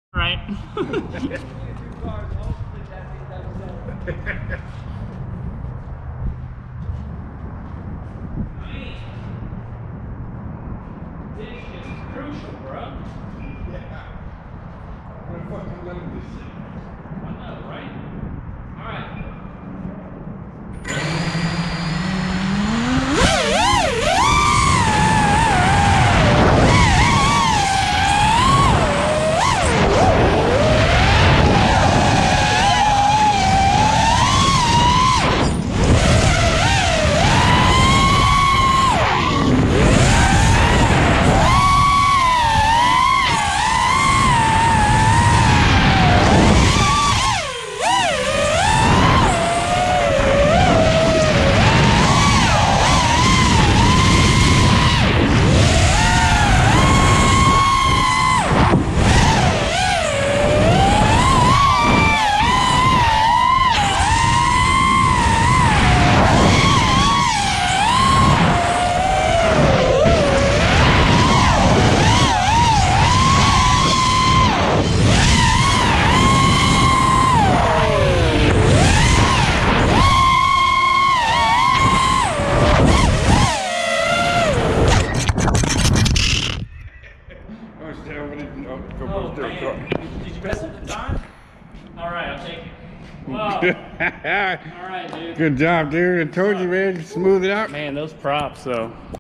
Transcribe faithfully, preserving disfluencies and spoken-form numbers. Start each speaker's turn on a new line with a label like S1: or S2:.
S1: All right. Crucial, bro.
S2: Yeah. What the fuck you letting this shit?
S1: I know, right? All right. Oh, man. Did you mess up the time? All right, I'll take it. Wow. All right, dude.
S2: Good job, dude. I told you, man. Smooth it out.
S1: Man, those props, though.